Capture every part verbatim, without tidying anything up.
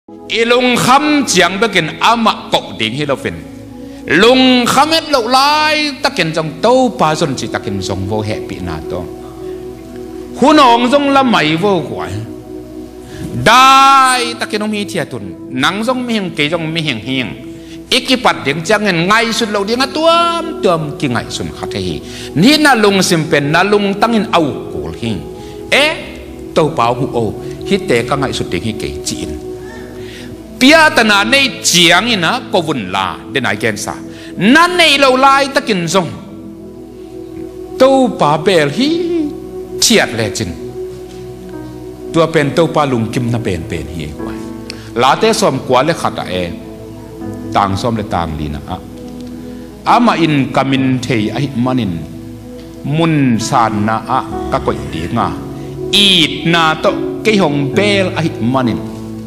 อีลุงคำเจียงไปกินอามาเกาะดิ่งให้เราเป็นลุงคำเอ็ดเราไล่ตะกินจงโตปาจนจิตะกินจงโวแหปีนาโตหุ่นองจงละไม่โวกว่าได้ตะกินมีเทียตุนหนังจงมีเฮงเกยจงมีเฮงเฮงอีกปัดเดียงจังเงินไงสุดเราเดียงตัวตัวมกินไงสุดขัดให้นี่น่าลุงสิมเป็นน่าลุงตั้งเงินเอาโกลหิงเอ๊ะโตเปล่าหูโอฮิตเตก็ไงสุดเดียงให้เกยจีนเปียตนาในเจียงนี่นะก็วุ่นลาเดนไอแกนซานั่นในเราไล่ตะกินจงโตป่าเบลฮีเฉียดเลยจินตัวเป็นโตป่าลุงกิมน่าเป็นเป็นเฮียกว่าลาเตสอมกว่าเลยขัดเอต่างสอมเลยต่างลีนะอะอามาอินกามินเทยอหิมันินมุนสานนาอะก็กอยดีงาอีดนาโตเกยหงเบลอหิมันิน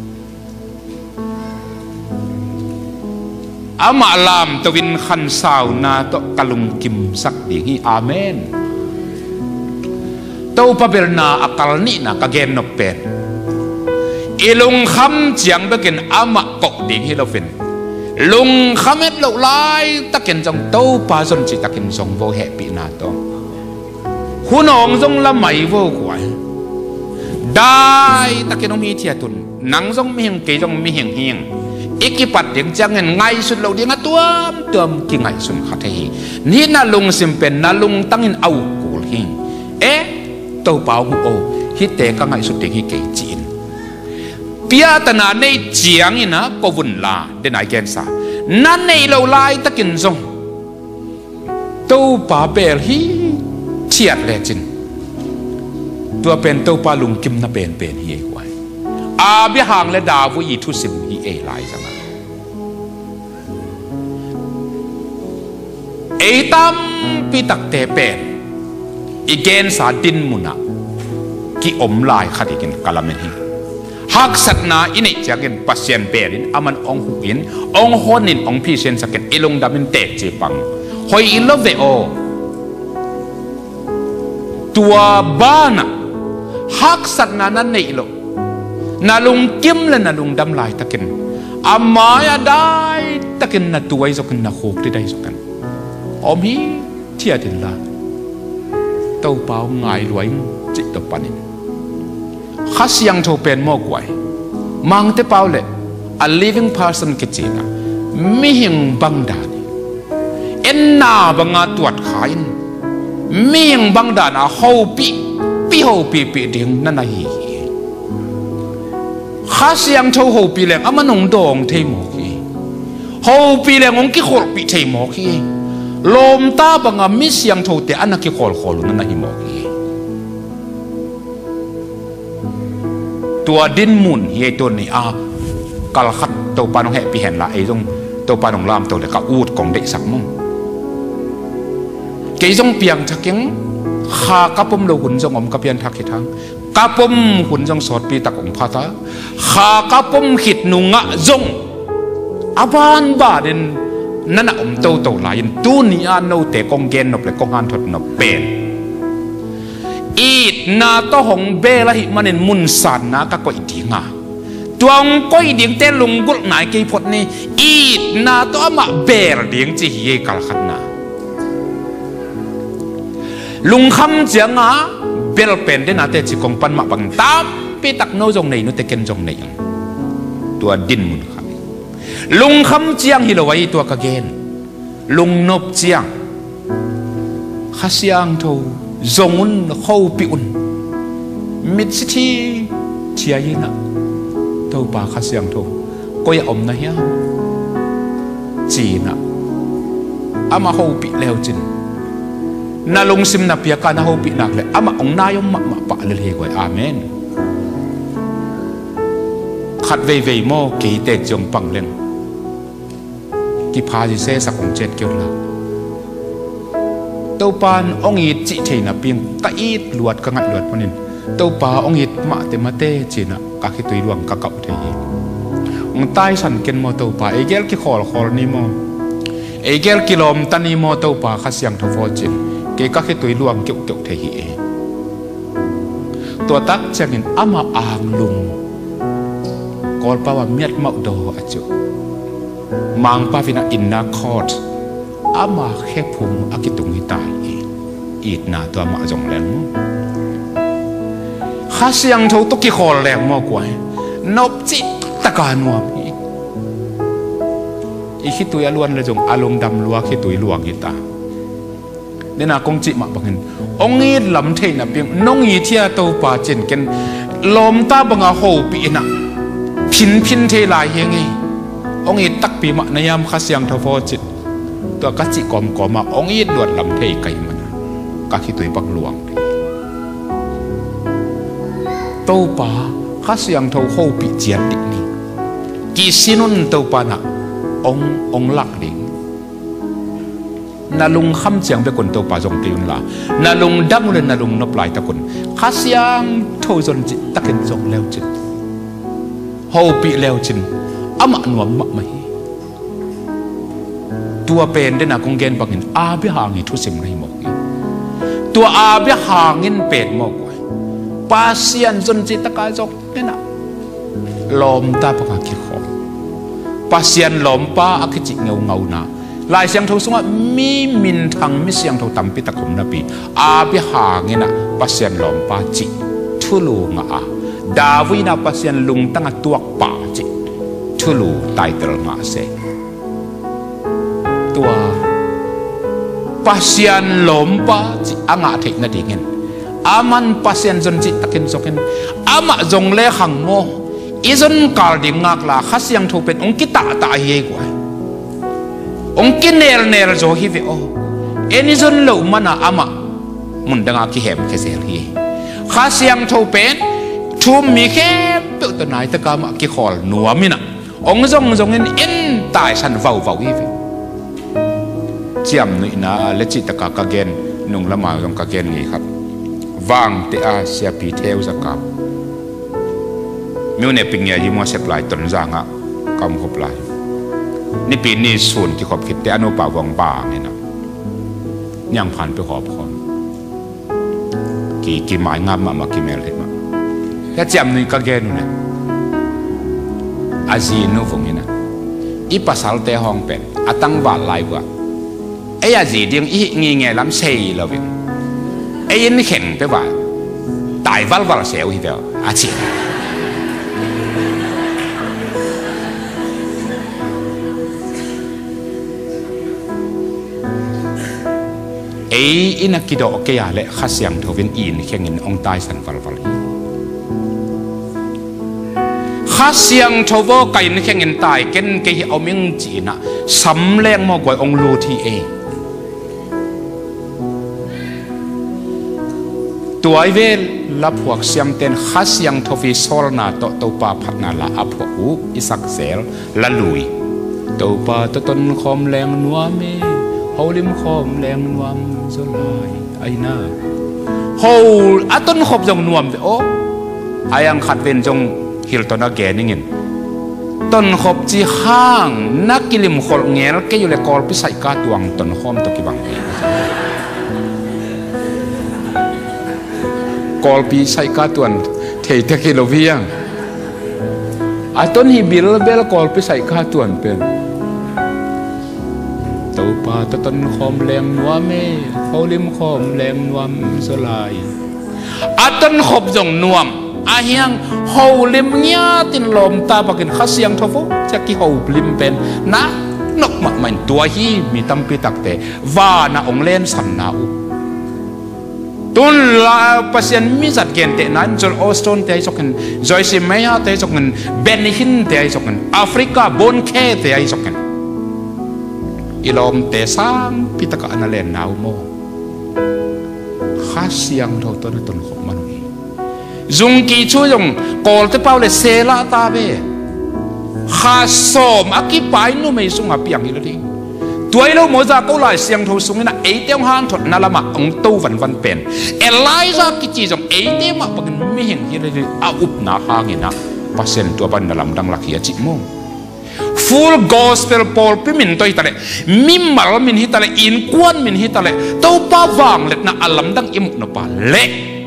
อามาลามตวินขันสาวนาโตกลุงกิมสักดีฮีอาเมนโตปะเบลนาอักลนี่นะกะเกนนกเป็นอีลุงคำเจียงไปกินอามาเกาะดีฮีเราเป็นลุงคำเอ็ดเราไล่ตะกินจงโตปาจนจิตะกินจงโวแหปีนาโตหุ่นองจงละไม่โวกว่าได้ตะกินมีเทียตุนหนังจงมีเฮงเกยจงมีเฮงเฮงอีกปัดเดียงจังเงินไงสุดเราเดียงตัวตัวมกินไงสุดขัดให้นี่น่าลุงสิมเป็นน่าลุงตั้งเงินเอาโกลหิงเอ๊ะโตเปล่าหูโอฮิตเตก็ไงสุดเดียงให้เกยจีนเปียตนาในเจียงนี่นะก็วุ่นลาเดนไอแกนซานั่นในเราไล่ตะกินจงโตป่าเบลฮีเฉียดเลยจินตัวเป็นโตป่าลุงกิมน่าเป็นเป็นเฮียกว่าอาบิหางและดาวยีทุสิมฮีเอไลจังเอตัมปีตักเตเป็นอีเกนสาดินมุนะกิอมลายขัดอีกินกาลาเมนฮีหักสัตนาอินิจากินปัสเซียนเปรินอามันองหุอินองฮอนินองพี่เซนสักอิลงดามินเตจีปังหอยอินลเวโอตัวบ้านะหักสัตนานั้นในอิโลนาลุงกิมและนาลุงดำลายตะกินอามายาได้ตะกินนาตัวไอ้สักนาโคกที่ได้สักกันอมฮีเทียดินละเต้าเปล่าไงรวยจิตตปันินข้าเสียงโทเป็นมอกไว้มังเตเปล่าเลย a living person กิจนะไม่หิงบังดานีเอ็นนาบังอาตรวจขายไม่หิงบังดานะฮูปีปีฮูปีปีเดียงนั่นน่ะฮีข้าเสียงโทฮูปีแรงอามันงดองเทมอกีฮูปีแรงองกิขอลปีเทมอกีลมตาบังอามิเสียงโทเตอันนักกิขอลขอลนั่นน่ะฮีมอกีตัวดินมุนเฮตัวนี้อ่ะกาลขัดตัวปานองแหปีเห็นละไอ้ตรงตัวปานองลามตัวเด็กก็อูดของเด็กสักมั่งเกี่ยงเปียงทักยังข้ากระปุ่มเราหุ่นจงอมกระเพียนทักขีทั้งกระปุ่มหุ่นจงสอดปีตะกงพาตาข้ากระปุ่มขิดนุงะจงอาบานบาดินนั่นอมโตโตลายตัวนี้อ่ะโนเตกงเกนนบเลยกงหันทดนบเป็นอีดนาโตหงเบลหิมันเนมุนสานนาก็อีดีงาตัวงก็อีดีงเตลุงกุลนายกีพดนี่อีดนาโตอามาเบลเดียงจีเฮกัลขันนาลุงคำเจียงอ่ะเบลเป็นเดนาเตจิกงปันมาบังตามปีตักโนจงในนุเตเกนจงในตัวดินมุนขันลุงคำเจียงฮิโลไว้ตัวกะเกนลุงนบเจียงข้าเสียงโทจงอุนเข้าปีอุนมิดสิทีเทียยินะเท่าป่าข้าเสียงโทก็อย่าอมนะเฮียจีนะอามาเข้าปีแล้วจินนาลงซิมนาเปียกานาเข้าปีนักเลยอามาองนายมมามาปะเลยเฮกวยอาเมนขัดเวเวโมกีเตจงปังเลงกีพาจิเซสักของเจ็ดเกี่ยวละตัวปานองอิดจิเทนะเพียงกะอีดลวดกะงัดลวดมันนี่ตัวปาองอิดมาเตมาเตจีนะกะคิตุยรวงกะเก่าเทียองตายสันเกนโมตัวปาเอเกลกิขอลขอลนี่โมเอเกลกิลมตันนี่โมตัวปาข้าเสียงทฟอจินเกกะคิตุยรวงเกี่ยวเกี่ยวเทียตัวตักจะเห็นอามาอ่างลุงกอลป้าว่าเมียดมาโดอาจุมังป้าฟินาอินนาคอร์ดอามาแค่พุงอากิตุงฮิตายอีดนาตัวมาจงแรงข้าเสียงเขาตุกิคอแรงมากกว่านบจิตตะการมัวอีคิดตัวล้วนเลยจงอารมณ์ดำลัวคิดตัวลวงฮิตาเนี่ยนะกงจิมาบังเห็นองค์นี้ลำเทนเพียงน้องอีเทียตัวป่าเจนกันลมตาบังอาโหปีนะพินพินเทลายยังไงองค์นี้ตักปีมาในยามข้าเสียงทฟจิตตัวกัจจิกอมกอมาองค์นี้ดวดลำเทไก่มันก็คิดตัวบังหลวงตัวป่าข้าเสียงทโหปีเจียนดินี่กี่สินุนตัวป่านะององหลักดินาลุงคำเจียงไปคนตัวป่าจงตีนละนาลุงดังเลยนาลุงนบลายตะคนข้าเสียงโทจนจิตตะเข็นจงแล้วจิตโฮปีแล้วจินอามันวมมะไม่ตัวเป็นได้นะคงเกณฑ์บังเงินอาบิหางิทุสิมในหมกตัวอาบิหางินเป็นหมกป่าเสียนจนจิตตะกายจงเนี่ยนะลมตาปากขี้ขอป่าเสียนลมป่าอักจิเงาเงาหนาลายเสียงเท่าสงฆ์มีมินทางมิเสียงเท่าตั้มปิตะคมนบีอาบิหาเงินะปัสยันลมปาจิทุลูงาดาวินาปัสยันลุงตั้งตัวปาจิทุลูไตเตลงาเซตัวปัสยันลมปาจิอ่างาเทกนาดีเงินอามันปัสยันจนจิตตะเกินสกินอามาจงเล่ขังโมอีจนกาลดิงากลาขัสยังถูเป็นองกิตาตาเยกว่าองค์กินเนรเนรโจฮิวิโอเอ็นิจนลูมันอามามุนดังอาคิเฮมเคเซลีข้าเสียงทูเป็นทูมีแค่เปิดตัวไหนตะกามาคิขอลนัวมินะองค์จงจงเงินอินตายฉันเฝ้าเฝ้าฮิวิเจียมนุยนาเลจิตะกากาเกนนุ่งละมาจงกาเกนนี่ครับวางเตอาเสียปีเทวสักกับมิวเนปิงเงียยิมัวเสพลายตนจางะกำขบลายนี่ปีนี้ส่วนที่ขอบคิดแต่อนุปาวงป่าเนี่ยนะยังผ่านไปขอบคอนกี่กี่หมายงามมามากี่เมลเลยมาแค่จำนึงก็แก่นู่นเนี่ยอาจีนูฟงนี่นะอีภาษาเตะห้องเป็นอาตังบาลไลว่าไอ้อาจีเดียงอีงี้เงี้ยล้ำเซ่เราเป็นไอ้ยันเข่งไปว่าตายวัลวัลเสียวที่เดียวอาจีเอ้อินักกิโดเกียเละข้าเสียงทวินอินแข่งเงินองตายสันฟัลฟัลข้าเสียงทวอไก่แข่งเงินตายเกินเกี่ยเอาเมียงจีน่ะสำแรงมากกว่าองลูทีเอตัวไอเวลลับพวกเสียมเต็นข้าเสียงทวิโซลนาโตโตปาพักนาลาอัพหูอิสักเซลละลุยโตปาตต้นคอมแรงนัวเมเขาลิมคอมแรงนวมสลายไอ้น่าเขาอัต้นขบจงนวมโอ้อายังขัดเว้นจงฮิลตอนแกนี่เงินต้นขบจีห้างนักกิลิมขลเงี้ยแกอยู่เลยกอลพิสัยกาตวงต้นขอมตะกี้บังกอลพิสัยกาตวนเทตะกี้โลเวียงอัต้นฮิบิลเบลกอลพิสัยกาตวนเป็นตัวป่าตะต้นคอมแรงนัวเมเขาลิมคอมแรงนวมสลายอาต้นขบจงนวมอาเฮียงเขาลิมเงียตินลมตาปกินข้าเสียงทว่าจะกี่เขาลิมเป็นนะนกมันมันตัวฮีมีตั้มปีตักเตว่านะองเล่นสันนาอุตุนลาปัสยันมิจัดเกณฑ์เตนั้นจนออสตรนเตยจกันจอยซิเมียเตยจกันเบนฮินเตยจกันแอฟริกาบนเคเตยจกันอีลมเตสังพิตกะอันเลนนาวโมข้าเสียงเท่าต้นต้นของมันนี่จุงกีช่วยจงกอลเตเปาเลเซลาตาเบข้าสมอากิปายนู่ไม่สุงอาเปียงอีละดิตัวเราโมจาก็ลายเสียงเท่าสุงนะเอเตียงฮันถดนาละมักองตู้วันวันเป็นเอไลซ่ากิจีจงเอเตียมักปกันไม่เห็นอีละดิอาอุปนาฮางินะปัสเซนตัวบันนาลำดังลักยาจิโมfull gospel Paul pimin to hitale mimmal min hitale in kuan min hitale to pa wang let na alam dang imuk no pa le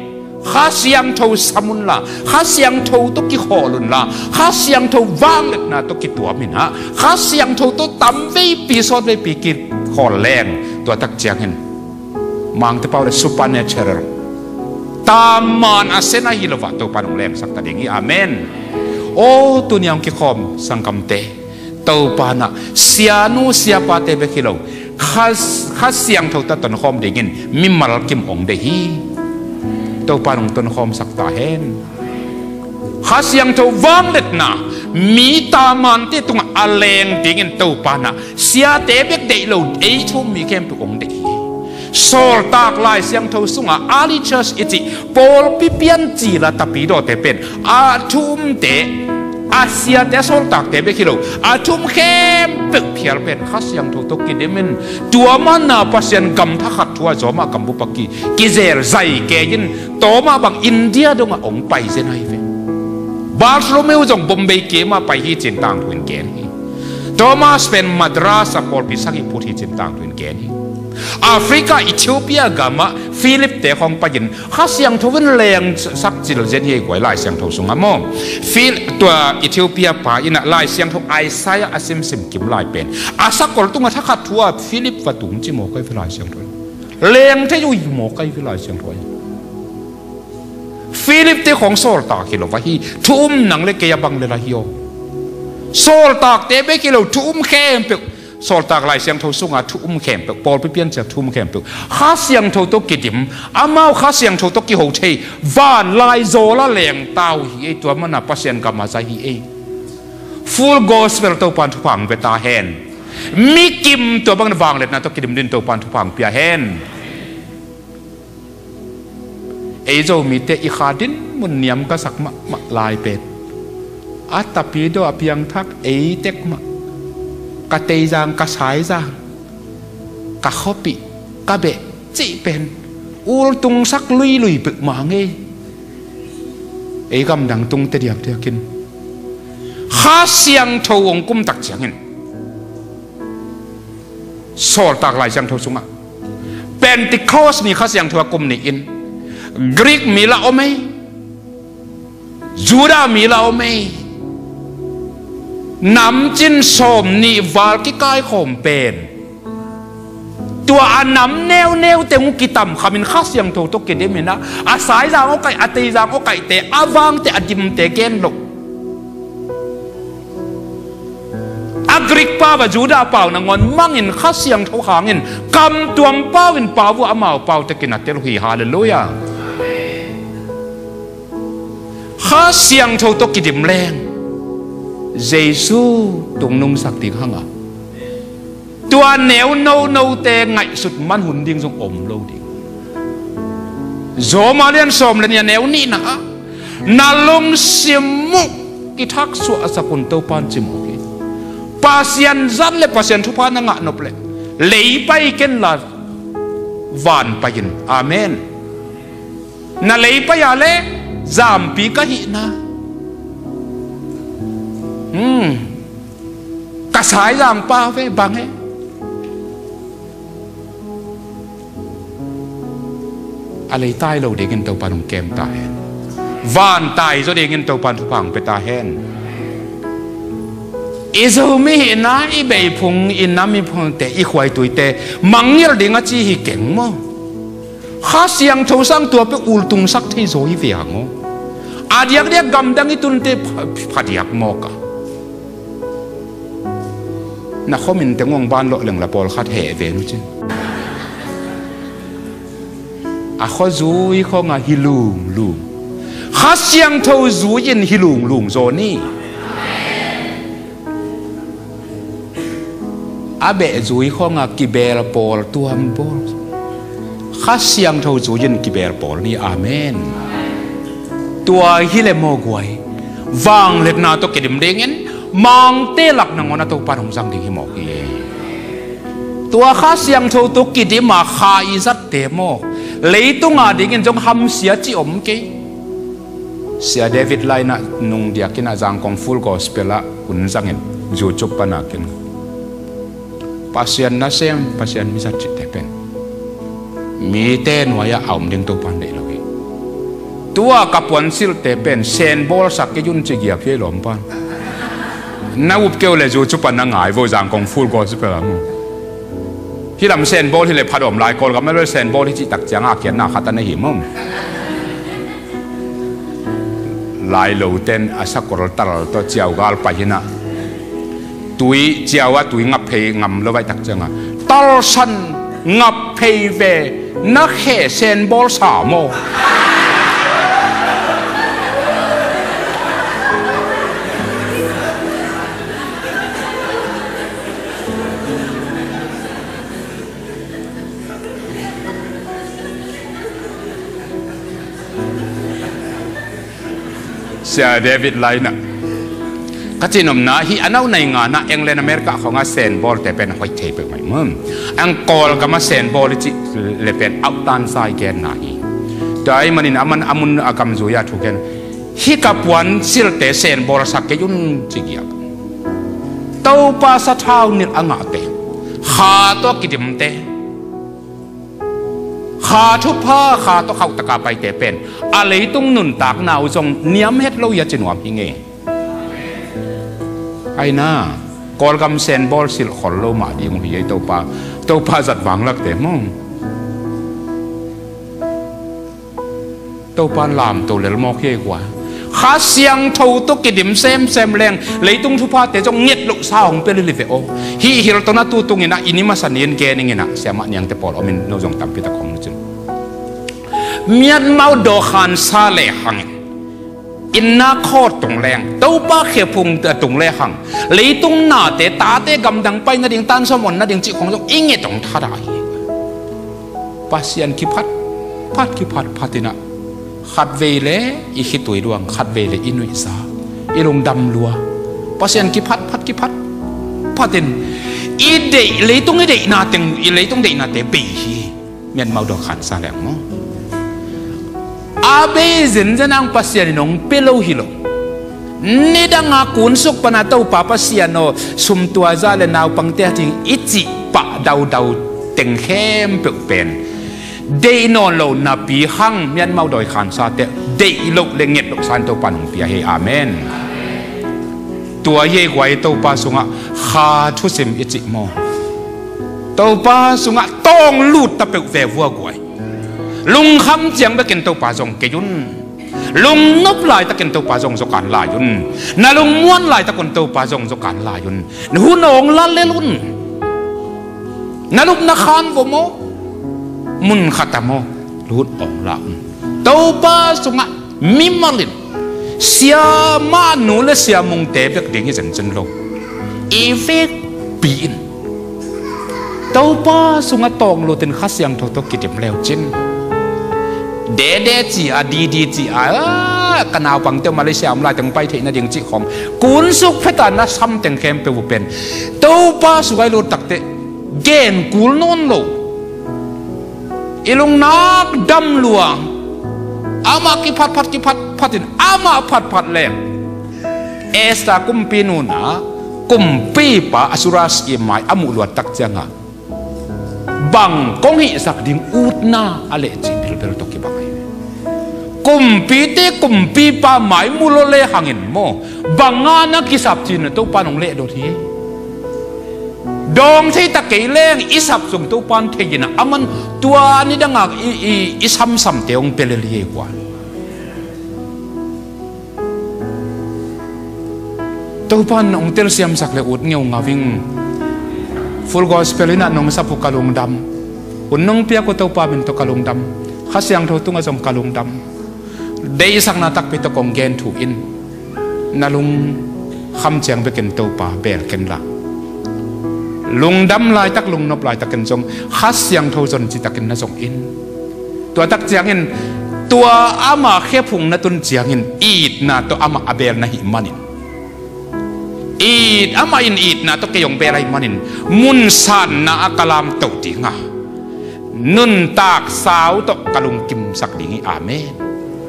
ข้าเสียงเท่าสมุนละข้าเสียงเท่าตุกิขอลุนละข้าเสียงเท่าว่างเล็กนะตุกิตัวมินฮะข้าเสียงเท่าตุตั้มวิปีสอดวิปีกิขอแรงตัวตักเจียงเห็นมังตะเปาเลยซูเปอร์เนเชอรัลตามมันอาเซนาฮิลวะตัวปานองแรงสักตะเดงีอาเมนโอ้ตัวนี้องกิขอมสังคมเตตัวปานะเสียนูเสียปาเตเบกิโลข้าข้าเสียงเท่าตะตนขอมเดงินมิมาลกิมองเดฮีตัวปานองตนขอมสักตาเห็นข้าเสียงเท่าวังเล็กนะมีตามันที่ตรงอาเลงเดงินตัวปานะเสียเตเบกเดโลเอชุมมีเข้มตุองเดฮีโซลตากลายเสียงเท่าสุงอาลีเชสอิจิปอลปิเปียนจีละตะปีโดเตเป็นอาทุมเตอาเซียเตโซลตากเตเบคิโลอาทุมเข้มตึกเพียรเป็นข้าเสียงเท่าตกิเดมินตัวมันน่ะปัสยันกำทักขัดทัวจอมากัมบุปกีกิเซร์ใจเกยินโตมาบังอินเดียดงอ่งไปเซนไฮเฟบาร์โลเมลจงบอมเบย์เกมาไปฮีจินต่างทวินเกนฮีโตมาสเป็นมาดราสปอลปิสักิพูดฮีจินต่างทวินเกนฮีแอฟริกาอิธิโอเปียกามาฟิลิปเตของปะยินข้าเสียงทวินแรงสักจิลเจนเฮกไว้ลายเสียงทสุงามอฟิลตัวอิธิโอเปียป่าอินะลายเสียงทไอไซยอาซิมซิมกิมลายเป็นอาสักกอลตุงทักขัดทัวฟิลิปวัตุงจิโมกไกฟิลายเสียงทวนแรงที่อยู่โมกไกฟิลายเสียงทวนฟิลิปเตของโซลตาคิโลวะฮีทุ่มหนังเล็กเกียบังเลลาฮิโอโซลตาเตเบกิโลทุ่มเข้มเปกโซลตากลายเสียงเท่าสุงอาทุ่มเข้มเปกปอลไปเปลี่ยนจากทุ่มเข้มเปกข้าเสียงเท่าตุกิดิมอามาข้าเสียงเท่าตุกิโฮเทวานลายโซละแหลงเต้าฮีไอตัวมันน่ะปัสยันกามาใจฮีไอฟูลโกสเปลตัวปันทุพังเปตาเฮนมิกิมตัวบังวางเล็ดนะตุกิดิมดินตัวปันทุพังเปียเฮนไอโจมีเตอีขาดินมุนเนียมก็สักมะมะลายเป็ดอัตตปีโดอเพียงทักเอเต็กมะกะเตยจางกะสายจางกะข้อปีกะเบะจีเป็นอูลตุงสักลุยลุยปึกหมาเงยไอ้กำดังตุงเตียบเตียกินข้าเสียงโทงกุมตักเสียงเงินโซลตากลายเสียงโทสุงะเป็นติคอสนี่ข้าเสียงโทกุมนี่อินกรีกมีละโอเมจูดามีละโอเมน้ำจินสมนี่วาลกิกายขมเป็นตัวอันน้ำแนวแนวเตงกิตัมขามินข้าเสียงโตโตเกเดมินะอาศัยจางโอไก่อาตีจางโอไก่เตอาวางเตอดิมเตเกนลกอักริกป้าบจูดาเป่านางอนมั่งอินข้าเสียงโตหางอินกำตัวเป้าอินป้าวัวอามาเป้าเตกินัดเตลุฮีฮาเลลูยาข้าเสียงโตโตกิดิมแรงเยซูตรงนุ่งสักติข้างอ่ะตัวเหนียวโนโนเตงไงสุดมันหุ่นดิ้งทรงอมโลดิ้งโจมาเลียนสมเลยเนี่ยเหนียวนี่นะนาลงเสียมุกกิทักสุอาสกุลเต้าปานจิมุกิปัสยันจันเลปัสยันทุพานังะนบเลเลยไปกันละวันไปยินอาเมนนาเลยไปอะไรจามปีกะหินะอืมกระสายอย่างป้าเว้บางเฮอะไรตายเราเด็กเงินเตาปันของแกมตายว่านตายจะเด็กเงินเตาปันทุกฝั่งไปตาแห้งอีเจ้าไม่เห็นนะอีใบพงอินน้ำมีพงแต่อีควายตุยแต่มังเงียเด็กจีฮีเก่งมั้งข้าเสียงโทสังตัวไปอุลตุงสักที่โซฮีเวียงมั้งอาเดียกเดียกกำดังอีตุนเตพัดยักมอกะนักข้อมินแต่งวงบ้านโลเหลืองละปอลคัดแห่เวนุจินอาข้อจูอีข้องาฮิลุงลุงข้าเสียงเท่าจูยินฮิลุงลุงโซนี่อาเบะจูอีข้องากิเบลปอลตัวมบอลข้าเสียงเท่าจูยินกิเบลปอลนี่อาเมนตัวฮิเลโมกวยวางเล็ดนาตัวเกดิมเด้งเงินมังเตลักนังวันตัวปานของสังดิหิมอกเอตัวข้าเสียงโทตุกิดิมาข้าอิสัตเตโมเลยตุงาดิงินจงทำเสียจีอมเกเสียเดวิดไลน์นุ่งเดียกินอาจังของฟูลกอสเปล่าอุนจังเงินจูจุปปนักินปัสยันน่าเซมปัสยันมิสัตจิตเตเป็นมีเต้นวายาเอามดึงตัวปันเดลกีตัวกับปวนสิลเตเป็นเซนบอลสักยุนจิเกียพี่หลอมปันน่าอุบเกี่ยวเลยจูจุปันนั่งหงายโวจางกองฟูลก็จะเป็นอะไรที่ลำเซนบอลที่เลยพัดอมลายคนก็ไม่รู้เซนบอลที่จิตักจังอาเขียนหน้าขัดในหิมมลายโลเตนอาศักรตลอดตัวเจ้ากาลไปนะตุยเจ้าว่าตุยงับเพยงำแล้วไปตักจังอ่ะตลสันงับเพยเวนักเฮเซนบอลสามโมเสียเดวิดไลน์นะก็จีนมนะที่อันเอาในงานนะเอ็งเลนอเมริกาของอาเซนบอลแต่เป็นหอยเทปไปมั้งอังกอลก็มาเซนบอลที่เลเป็นอัลตันไซแกนนะฮีแต่ไอ้มันนี่นะมันอามุนอากำจุยาทุกแกนฮีกับวันสิลเตเซนบอลสักแกยุนจิกยาเต้าปาสะเท้านี่อ่างเตะขาตัวกิดมเตะขาทุบผ้าขาตัวเขาตะกาไปแต่เป็นอะไรต้องนุนตากหนาวจงเนียมเฮ็ดเราอย่าจะหนวมพิงเงไอ้น่ากอลกำเซนบอลสิลขอลโลมาดีมุงที่ตัวปาตัวปาจัดวางลักแต่มองตัวปาลามตัวเลี้ยมอกเย่กว่าขาเสียงทูตัวกิดิมเซมเซมแรงเลยต้องทุบผ้าแต่จงเงียดลุกสาวของเปริลิเวโอฮีฮิลตัวนั้นตัวตรงนี้นะอินิมาสันเนียนแกนี่ไงนะเสียมันยังแต่ปอลอมินโนจงตามพิตาของนึกจึงเมียนเมาโดขันซาเลหังอินนาโคตรงแรงตัวป้าเขียพุงตรงแรงหังเลยตรงหน้าเตตาเตกำดังไปนาดิ่งตันสมอนนาดิ่งจิของจงอิงเงตรงท่าได้ปัสยันคิพัดพัดคิพัดพัดินะขัดเวเลอีขิตุยดวงขัดเวเลอินุยซาอีลงดำลัวปัสยันคิพัดพัดคิพัดพัดินอีเดย์เลยตรงอีเดย์นาเต็งอีเลยตรงเดย์นาเตปีเมียนเมาโดขันซาแรงมั้งอาเบซินจะนั่งปัสยานินงเปโลฮิโลนี่ดังอากุนสุกปนาตัวป้าปัสยาโนสุมตัวซาเลนาวปังเตียทิงอิจิปะดาวดาวเต็งเข้มเปเป็นเดย์นอนโลนาปีหังเมียนเมาโดยขันซาเตเดย์โลเลงเงตโลสันตัวปานุงเปียเฮอาเมนตัวเย่ไว้ตัวป้าสุงะขาทุสิมอิจิโมตัวป้าสุงะต้องลูดตะเปกเววัวกวยลุงคำเจียงไปกินตัวป่าจงเกยุนลุงนบลายตะกินตัวป่าจงสการลายุนนาลุงม้วนลายตะกินตัวป่าจงสการลายุนหูนองลาเลลุนนาลุกนักขันโวโมมุนขัตโมรูดออกลาตัวป่าสงะมิมาลินเสียมาหนูและเสียมุงเตะเบกเด้งยังจันโลอีเฟกปีนตัวป่าสงะตองโลตินข้าเสียงทอตกิจเปลวจินเดเดจีอาดีดีจีอากันเอาปังเตียวมาเลเซียมลายตั้งไปเทน่าดิ่งจีของกุนสุกเพตานะซ้ำแต่งเข้มเปวุเป็นตัวป้าสุไกลูตักเตเกนกุลนนโลอีลงนักดำลวงอามากิพัดพัดกิพัดพัดินอามาพัดพัดแรงเอสตากุมปีนูนะกุมปีป้าอสุราสอิมายอามุลวตักจังะบังกงหิสักดิ่งอุดนาอะไรจีเปลเปลตกิบังกุมปีเตกุมปีป้าหมายมุลเลหังเงินโมบังงานักกิสับจีนตัวปานองเล่โดทีดองที่ตะเกียเล่งอิสับส่งตัวปานเทียนะอามันตัวนี้ดังอ่ะอีอีอิสัมสัมเตียงเปลเลียกว่าตัวปานองเตลเซียมสักเลอุดเงียวงาวิงฟูลกอสเปลินะนงสับกะลงดำอุนนงเปียกตัวปาเป็นตัวกะลงดำข้าเสียงทุ่งอาจมกะลงดำได้สักนาตักไปตะกงเกนถูกอินนาลุงคำเจียงไปกินตัวปาเบลเกินละลุงดำลายตักลุงนบลายตักกินจงข้าเสียงทุ่งจนจิตตักกินนาจงอินตัวตักเจียงอินตัวอามาเขพุงนาตุนเจียงอินอีดนาตัวอามาอเบลนาหิมันินอีดอามาอินอีดนะตัวเกยองเปรัยมันินมุนสันนะอักลามตุติงะนุนตากสาวตกกะลุงกิมสักดิ่งอาเมน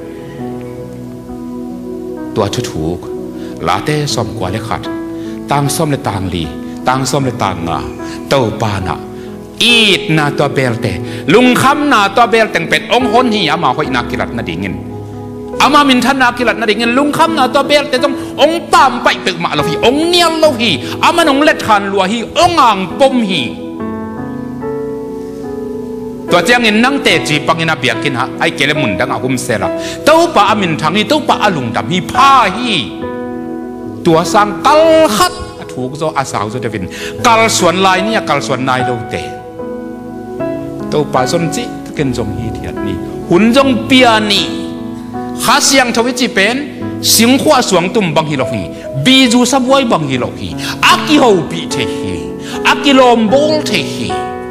ตัวชุดถูกลาเต้ซ้อมกว่าเลขัดต่างซ้อมเลยต่างลีต่างซ้อมเลยต่างงาเต้าปานะอีดนะตัวเบลเตลุงคำนะตัวเบลแต่งเป็ดองค์หนหิยามาหอยนักกิรัตนาดิ่งินอามามินท่านนักกิลัดนั่นเองลุงคำนาตัวเบลแต่ต้ององตามไปตึกมาเราฮีองเนียลเราฮีอามันองเล็ดขันลัวฮีองอ่างปมฮีตัวเจ้าเงินนั่งเตจีปังเงินอาเบียกินฮะไอเกลมุนดังอากุมเซล่าเต้าป่าอามินทางนี้เต้าป่าอาลุงดำฮีผ้าฮีตัวสังกัลขัดถูกโซอาสาวโซเดวินกัลส่วนลายนี่กัลส่วนนายเราเตะเต้าป่าสนจิเกินจงฮีเทียดนี่หุ่นจงเปียนี่ข้าเสียงทวิจิเป็นสิงขวาสวงตุ่มบังฮิโลฮีบีจูซับไว้บังฮิโลฮีอากิโฮปีเทฮีอากิลอมโบลเทฮี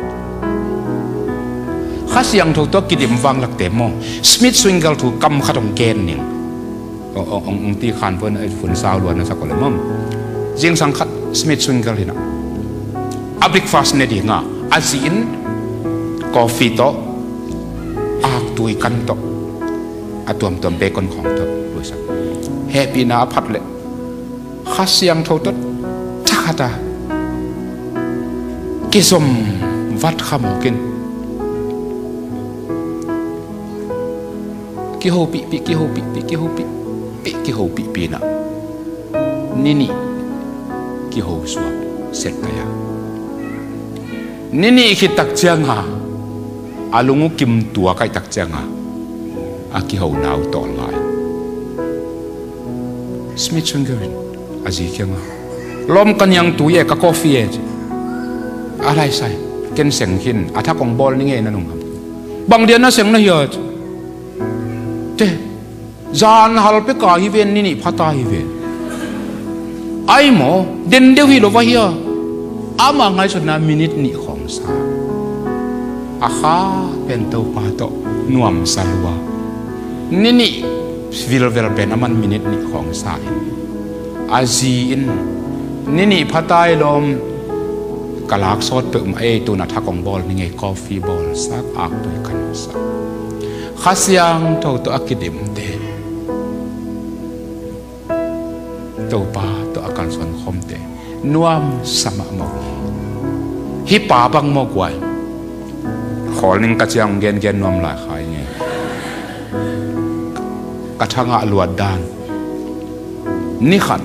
ข้าเสียงถูกตัวกิดิมฟังหลักเต็มมสมิธสวิงเกิลถูกกำขัดองเกนเนี่ยองององตีขานเพื่อนไอ้ฝุ่นสาวล้วนนะสักคนเลยมั่งจิงสังขัดสมิธสวิงเกิลนี่นะอับริกฟาสเนดีงาอาซีนกาแฟโตอาตุยกันโตอาตัวมตัวเบคอนของโตรู้สักเฮปีนาพัดเลยข้าเสียงถูกตัวทักตากิสมวัดขมกินกิโฮปีปีกิโฮปีปีกิโฮปีปีกิโฮปีปีนะนี่นี่กิโฮสวบเสร็จไปอ่ะนี่นี่คิดตักเจียงอ่ะอาลุงกิมตัวใครตักเจียงอ่ะอากิโฮนาวต่อไลน์สมิธชุนเกวินอาจีเกียงอ่ะลมกันยังตัวเย่กับกาแฟเองอะไรใส่เกินเสียงหินอาถ้ากองบอลนี่ไงนั่นองครับบางเดือนน่ะเสียงน่ะเยอะเจ้จานฮัลเปกาฮิเวนนี่นี่พัตตาฮิเวนไอ้หมอเดินเดียวฮิโลวะเฮียอามาไงสุดนะมินิทนี่ของซาอาคาเป็นตัวปาโตนวมสลัวนี่นี่วิลเวลเป็นอามันมินิทนี่ของซาอาจีนนี่นี่พัตตาลมกะลากซอดเปิ่มไอตัวนัทกองบอลนี่ไงกาแฟบอลสักอักด้วยกันสักข้าเสียงตัวตัวอักดิมเดตัวป้าตัวอาการส่วนคมเดนวมสมะมกฮิป้าบังมกไว้ขอลิงกระเจียงเกนเกนนวมหลายขายไงกระทั่งอลวดดานนี่ขัน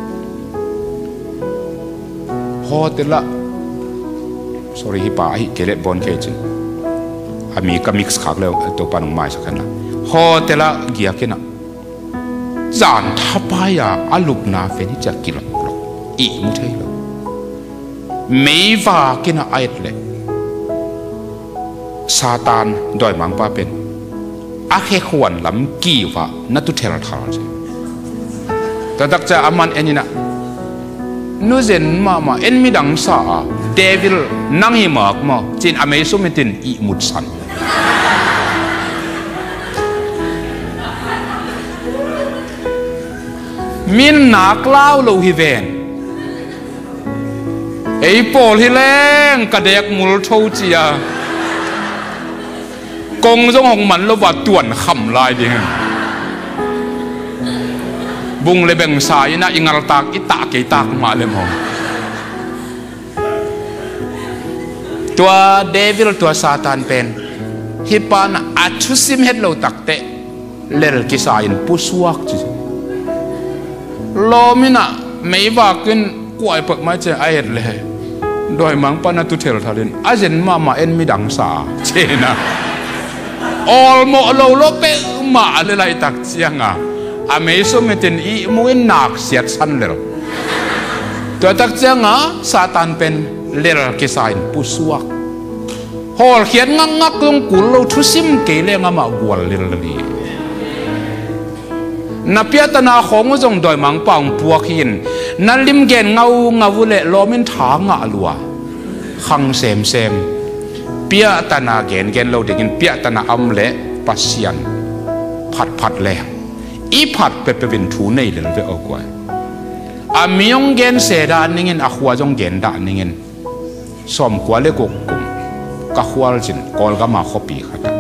พอเตละ sorry ฮิป้าฮิเกล็ดบอลเคจินอามีก็มิกซ์ขักแล้วตัวปานงไม้สักขนาดฮอเตละเกียกินะจานทับไปอ่ะอาลุกนาเฟนิจะกิโลกรัมอีมุเทลไม่ว่ากินะไอ้เล่ซาตานดอยมังป้าเป็นอาเคขวนลำกี่ว่านัตุเทลทาร์ใช่แต่ตักจะอามันเอ็นนี่นะนูเซนมามาเอ็นมีดังสาเดวิลนั่งหิมากมาจินอเมซุมิตินอีมุดสันมินนักเล่าโลหิเวนไอ้ปอลฮิเลงกระเดกมุลโชจียกงจงของมันระบาดต่วนขำลายดิบุงเลยแบ่งสายนะอิงาลตากอิตาเกตากมาเลยมองตัวเดวิลตัวซาตานเป็นฮิปานอัจฉริยะเราตักเตะเลลกิสายินผู้สวกจิโลมินะไม่ว่ากินกวยเปิกมาเจอไอ้เลยโดยมังปานาตุเทลทารินอาเจนมามาเอ็นมีดังสาเชนะออลโมโลโลเปมาอะไรตักเจียงอ่ะอเมซุเมตินอีมวยนักเสียดสันเลยตัวตักเจียงอ่ะซาตานเป็นเลลกิสายินผู้สวกฮอลเขียนงักงักลงกุลเราทุสิมเกลียงมากวลเลลลีนับเปียตนาของจงโดยมังปังปัวขินนั่นลิมเกนเงาเงาเละลมินทางอลัวขังเซมเซมเปียตนาเกนเกนเราเด็กินเปียตนาอัมเละปัสยันผัดผัดแรงอีผัดเปเปวินทูในเลยเวเอากว่าอามียงเกนเสดานนิ่งอาขวาจงเกนดานนิ่งสมกว่าเล็กกุ่มกะขวาจินกอลก็มาขบีขัด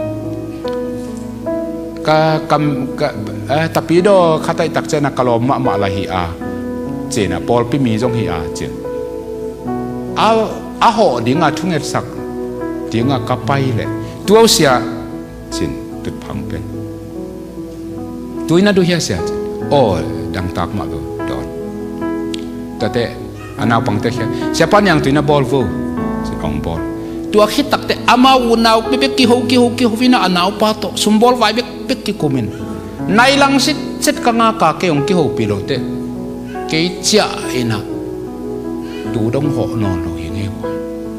ก็กำก็เออแต่ปีโดข้าแต่ตักเจนักกลมมามาละฮีอาเจนะปอลปีมีจงฮีอาเจนอาอาหอดิ้งอาทุ่งเอ็ดสักดิ้งอากระไปเลยตัวเสียเจนตุดพังเป็นตุยน่าดูเฮียเสียโอ้ดังตักมาดูดอนแต่แต่อันเอาปังเตะเฮียเสียปันยังตุยน่าบอลฟูสิองบอลตัวคิดตักแต่อามาวุนเอาเป๊กกี่หูกี่หูกี่หูวินาอันเอาปาโตสมบอลไว้เป๊กเป๊กกี่คุมินในลังสิทสิทกังอากาเกี่ยงกี่หูปีโลเตะเกี่ยจ้าเอ็นะดูดงหัวนอนเราอย่างไงวะ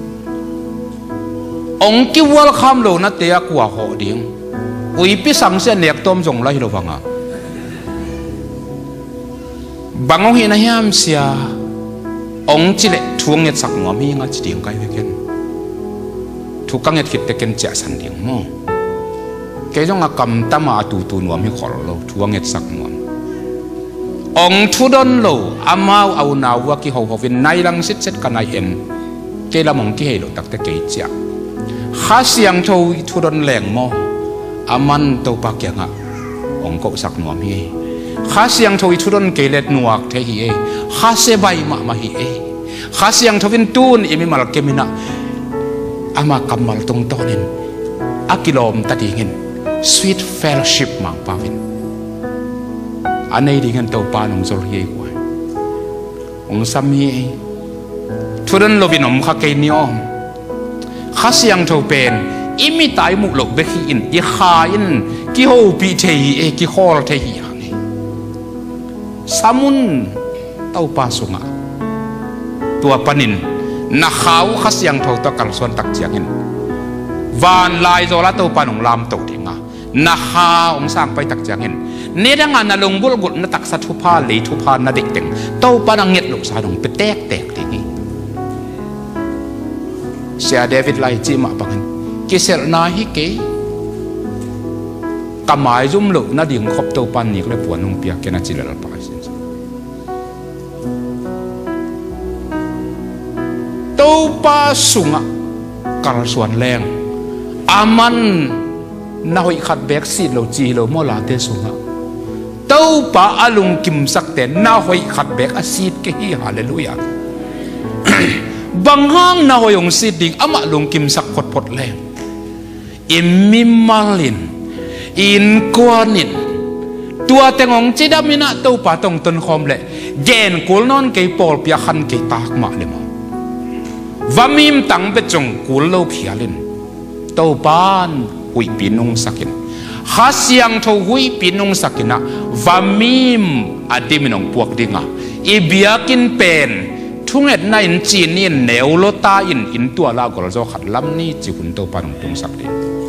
องค์กี่วัลคำโลนัดเตียกว่าหัวดิ่งอุยพิสังเสียเนียกต้มจงไรเราฟังอ่ะบางองค์เห็นนะยามเสียองค์จิเลทวงเงินสักหัวมีงั้นจิเดียงไกลไปกันทุกครั้งเงินคิดแต่เกินเจ้าสันเดียงมั้งแกต้องกำตั้มมาตูตูนวมให้ขอเราทวงเงินสักหัวองค์ทุดอนโลอามาเอาหนาวว่ากี่หัวหัววินในลังสิทธิ์เสร็จกันในเอ็นเกล้ามองกี่ให้เราตักแต่เกยเจ้าข้าเสียงโททุดอนแหลงมั้งอามันตัวปากยังอ่ะองค์ก็สักหัวมีข้าเสียงโทยทุรนเกล็ดนัวเทฮีเอข้าเสบายมามาฮีเอข้าเสียงโทวินตูนอิมิมาลเกมินะอามากำมัลตรงต้นินอากิโลมตัดดิ่ง sweet fellowship มังปาวินอันนี้ดิ่งตัวปานองโซลเฮียกว่าองสามีทุรนโลวินอมข้าเกนิอมข้าเสียงโทเป็นอิมิตายมุกหลกเบคีอินอีขาอินกิโฮปีเทฮีเอกิฮอลเทฮีสามุนเต้าปาสุงะตัวปนินนักข่าวขัดยังเท่าตะกัลส่วนตักเจียงเห็นวานลายโซลาเต้าปานุงลามตกถึงอ่ะนักข่าวองสร้างไปตักเจียงเห็นเนื้อดังงานนลงบุลกุลนตักสัตทุพาลีทุพานาเด็กเต็งเต้าปานังเงียดลูกสาวดงไปแตกแตกอย่างนี้เสียเดวิดไลจีมาปังเห็นกิเซลนาฮิเกกำหมายจุ่มลูกนาดิ่งขบเต้าปานนี่ก็เลยปวดนุ่งเปียกแกน่าจิเลลปายเต้าปาสุงะกาลส่วนแรงอามันน่าหอยขัดแบกซีดเราจีเราโมลาเตสุงะเต้าปาอาลุงกิมสักแต่น่าหอยขัดแบกอาซีดเกฮีฮาเลลูยาบางห้างน่าหอยองซีดดิ่งอามาลุงกิมสักพดพดแรงอิมมิมาลินอินกวานินตัวเตงองจีดามินะเต้าปาตรงต้นคอมเล่เจนกุลนอนเกยปอลพิคันเกยตากมาเลยมั้งวามิมตังเปจงกุลโลพิอาลินเต้าปานหุยปีนุงสักินข้าเสียงทหุยปีนุงสักินะวามิมอดีมินองพวกดิ่งอ่ะอีเบียกินเป็นทุ่งเอ็ดนั่นจีนนี่เนวโลตาอินอินตัวลากรจขัดลำนี้จีหุ่นเต้าปานองตุงสักดิ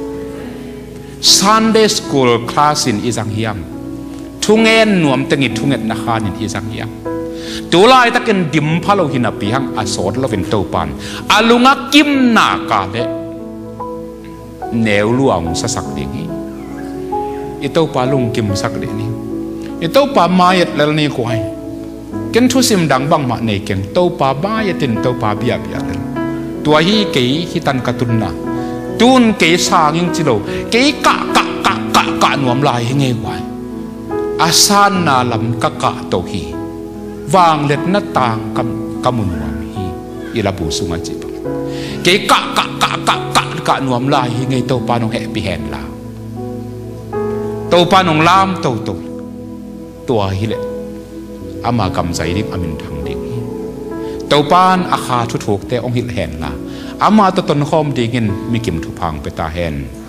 Sunday school class in Izangyam ทุ่งเอ็นนวมตั้งอีทุ่งเอ็นนักขันin Izangyam ตัวลายตะเกินดิมพะโลหินาปีหังอาสอดเราเป็นเต้าปานอาลุงะกิมนากาเลเนวลวงสักเดียงอีเต้าปาลุงกิมสักเดียงอีเต้าปามาเย็ดแล้วนี่ควายเกินทุสิมดังบังมาในเก่งเต้าปาบ้าเย็ดินเต้าปาเบียเบียเลยตัวฮีเกยฮิตันกตุนนาตูนเกยสางิงจิโลเกยกะกะกะกะกะนวมลายให้ไงวะอาซานนาลำกะกะโตฮีวางเล็ดหน้าต่างกำกำมุนวมฮีอีลาบูสุงาจิบังเกยกะกะกะกะกะกะนวมลายให้ไงเต้าปานองแหปีแหนลาเต้าปานองลามเต้าโตตัวฮีเล็อามากำใจริบอามินทางเด็กเต้าปานอาคาทุกๆแต่องหิลแหนลาอามาตตนคอมดีเงินมีกิมทุพังไปตาแหน